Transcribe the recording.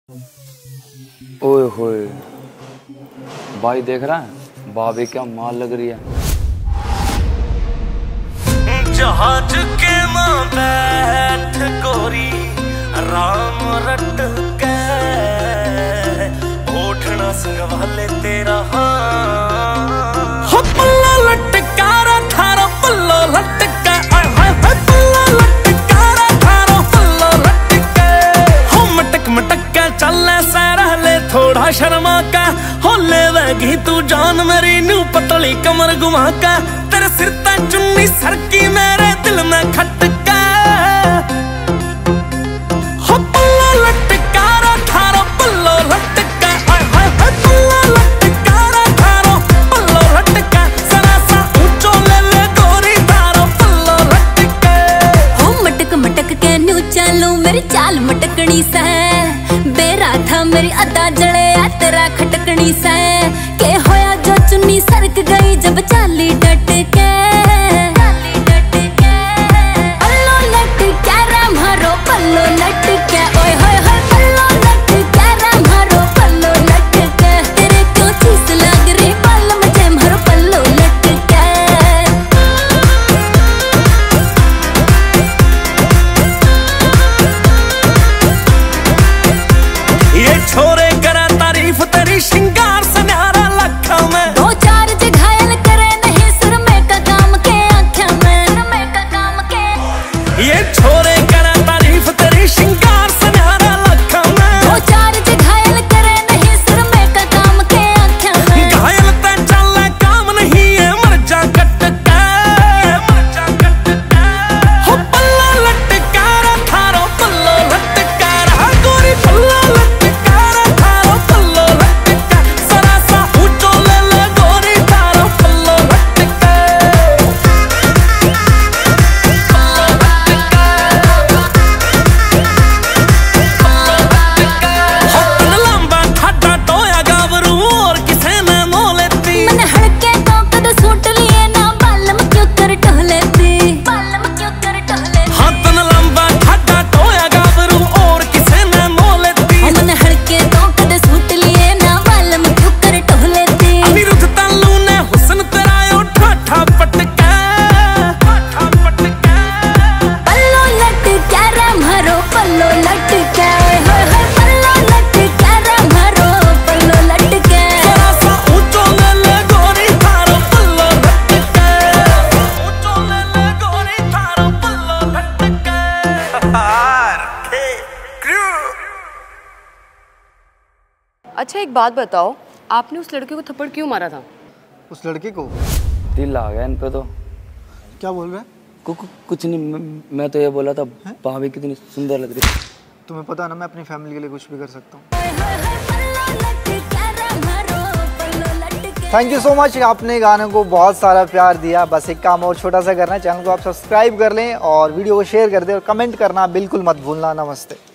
ओए होए भाई देख रहा है भाभी क्या माल लग रही है। जहाज के मां बैठ गोरी राम रट के ओठना संगवाले तेरा हो पल्ला लटका रा थारा पल्लो लटका पल्ला लटका रा थारा पल्लो लटका हो मटक मटक के चले सैरा ले थोड़ा शर्मा का हो ले वेगी तू जान मेरी न्यू पतली कमर घुमा का तेरे सिर ता चुन्नी सरकी मेरे दिल में खटका हो पल्ला लटका रा थारा पल्लो लटका पल्ला लटका रा थारा पल्लो लटका सरा सा ऊंचो ले गोरी थारा पल्लो लटका हो मटक मटक के न्यू चालू मेरी चाल मटकनी से बेरा था मेरी अदा जड़े आ तेरा खटकनी से के होया जो चुन्नी सरक गई जब चाली डट के पल्लो लटका रा मारो पल्लो लटका ओए होए होए पल्लो लटका रा मारो पल्लो लटका तेरे क्यों चीज लग रही पल्लो मुझे मारो पल्लो लटका। ये छोरे करा तारीफ तेरी श्रृंगार से न्यारा लखा में दो चार घायल करे नहीं सुर में का काम के आँखें में का काम के ये छोरे करा तारीफ तेरी श्रृंगार से न्यारा लखा में दो चार घायल करे नहीं सुर में का काम के आँखें में घायल ते चल काम नहीं है मर जा कटका हो पल्ला लटका रा थारो पल्लो लटका रा गोरी पल्ला लटका रा थारो पल्लो लटका सरा सा ऊंचो ले गोरी थारो पल्लो लटका हो तन लंबा ठाडा टोया गावरू और किसे ने मोह लेती मन हड़के तो कद सूट लिए ना बालम क्यों कर टहलेती बालम क्यों कर टहलेती हाँ तन लंबा ठाडा टोया गावरू और किसे ने मोह लेती मन हड़के तो कद सूट लिए ना बालम क्यों कर टहलेती अनिरुद्ध तालू ने हुस्न तेरा यो ठाठा पटका पल्लो लटका रा मारो पल्लो लटका ओए होए होए पल्लो लटका रा मारो पल्लो लटका सरा सा ऊंचो ले गोरी थारो पल्लो लटका ऊंचो ले गोरी थारो पल्लो लटका अच्छा एक बात बताओ, आपने उस लड़के को थप्पड़ क्यों मारा था? उस लड़के को दिल आ गया इन पे तो। क्या बोल रहा है? कुछ नहीं, मैं तो ये बोला था भाभी कितनी सुंदर लग रही है। तुम्हें पता है ना मैं अपनी फैमिली के लिए कुछ भी कर सकता हूँ। थैंक यू सो मच, आपने गाने को बहुत सारा प्यार दिया। बस एक काम और छोटा सा करना है, चैनल को आप सब्सक्राइब कर लें और वीडियो को शेयर कर दें और कमेंट करना बिल्कुल मत भूलना। नमस्ते।